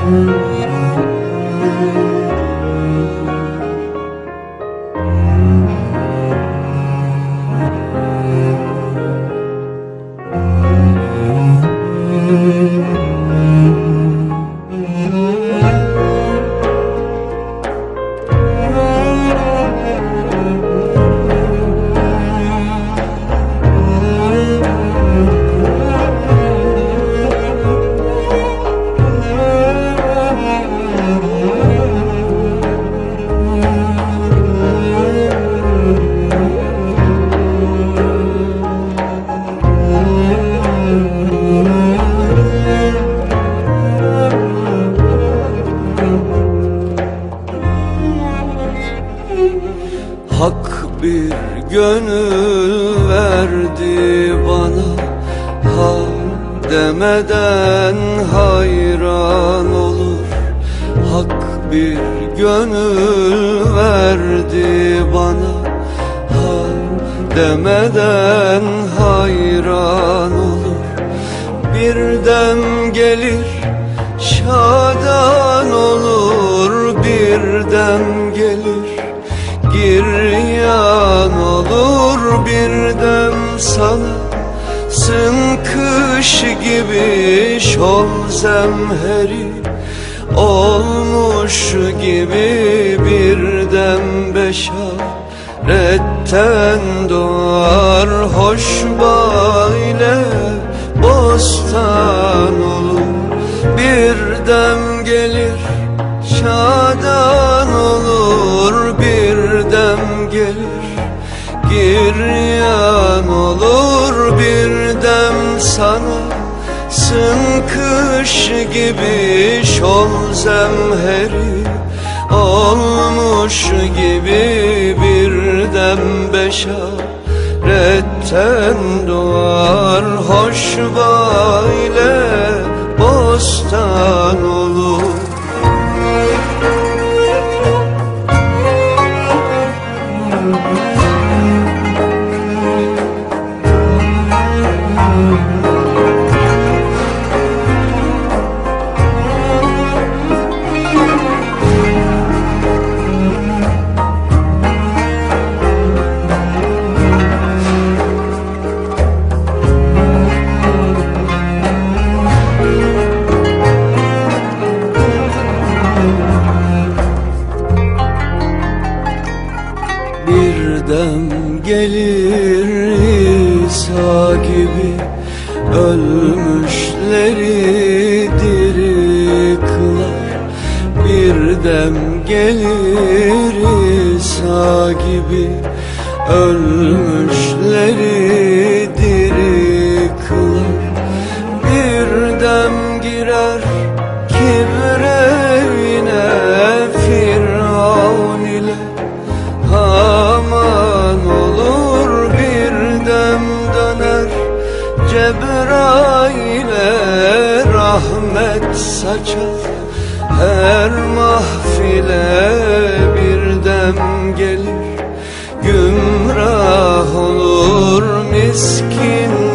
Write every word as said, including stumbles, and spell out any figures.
Hak bir gönül verdi bana, ha demeden hayran olur. Hak bir gönül verdi bana, ha demeden hayran olur. Bir dem gelir şadan olur, bir dem gelir giryan olur. Bir dem sana sın kış gibi, şol zemheri olmuş gibi. Bir dem beşaretten doğar, hoş bağ ile bostan olur. Bir dem gelir şadan olur, bir dem gelir giryan olur. Bir dem sana sın kış gibi, şol zemheri olmuş gibi. Bir dem beşaretten doğar, hoş bağ ile bostan olur. Bir dem gelir İsa gibi, ölmüşleri diri kılar. Bir dem gelir İsa gibi, ölmüşleri diri kılar. Bir dem girer kibrevine, Firavun ile Haman olur. Bir dem döner Cebrail'e, rahmet saçar her mahfile. Bir dem gelir gümrah olur miskin